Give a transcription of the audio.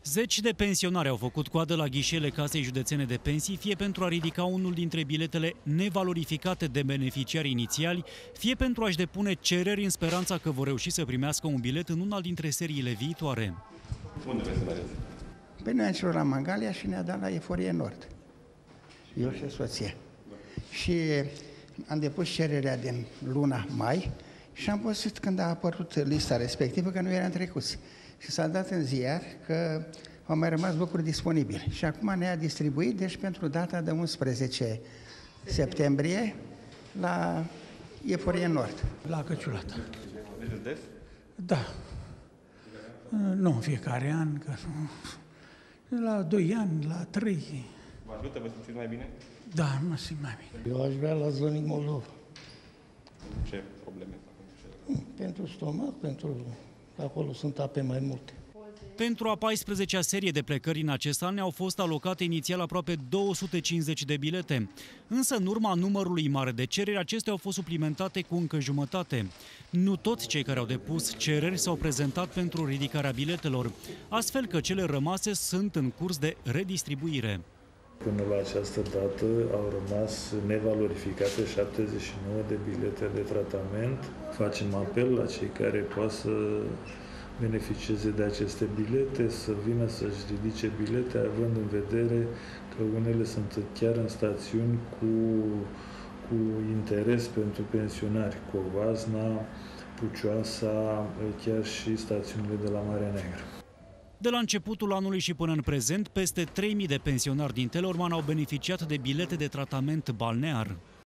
Zeci de pensionari au făcut coadă la ghișele Casei Județene de Pensii, fie pentru a ridica unul dintre biletele nevalorificate de beneficiari inițiali, fie pentru a-și depune cereri în speranța că vor reuși să primească un bilet în una dintre seriile viitoare. Unde vreți să mergeți? Păi noi am cerut la Mangalia și ne-a dat la Eforie Nord. Eu și soția. Și am depus cererea din luna mai și am văzut când a apărut lista respectivă că nu eram trecuți. Și s-a dat în ziar că au mai rămas locuri disponibile. Și acum ne-a distribuit, deci pentru data de 11 septembrie la Eforie Nord. La Căciulată. Mergeți des? Da. Nu în fiecare an, că nu. La 2 ani, la 3. Vă ajută? Vă simțiți mai bine? Da, mă simt mai bine. Eu aș vrea la Zlănic Moldova. Ce probleme? Pentru stomac, pentru că acolo sunt ape mai multe. Pentru a 14-a serie de plecări în acest an au fost alocate inițial aproape 250 de bilete. Însă, în urma numărului mare de cereri, acestea au fost suplimentate cu încă jumătate. Nu toți cei care au depus cereri s-au prezentat pentru ridicarea biletelor, astfel că cele rămase sunt în curs de redistribuire. Până la această dată au rămas nevalorificate 79 de bilete de tratament. Facem apel la cei care pot să beneficieze de aceste bilete, să vină să-și ridice bilete, având în vedere că unele sunt chiar în stațiuni cu interes pentru pensionari, Covasna, Pucioasa, chiar și stațiunile de la Marea Neagră. De la începutul anului și până în prezent, peste 3.000 de pensionari din Teleorman au beneficiat de bilete de tratament balnear.